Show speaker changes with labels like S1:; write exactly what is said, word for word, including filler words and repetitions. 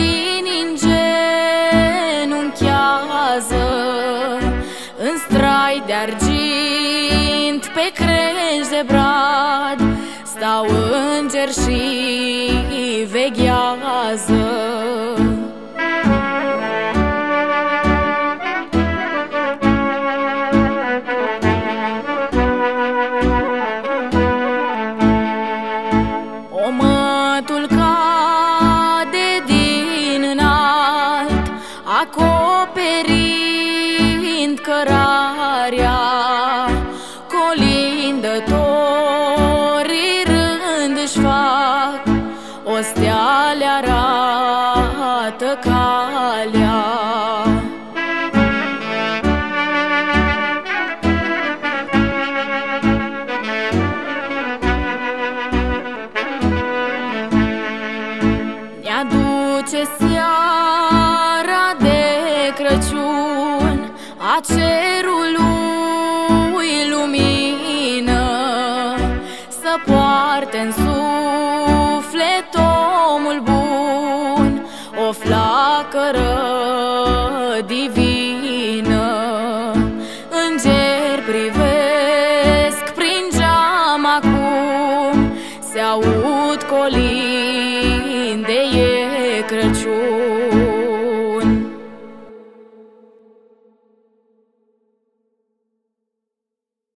S1: străini îngenunchează în strai de argint, pe crengi de brad stau îngeri și veghează. Omătul cade din înalt, acoperind cărarea, colindătorii rând își fac, o stea le arată calea. Ne-aduce seara de Crăciun a cerului lumină, să poarte-n suflet omul bun o flacără divină. Îngeri privesc prin geam acum, se aud colinde ei.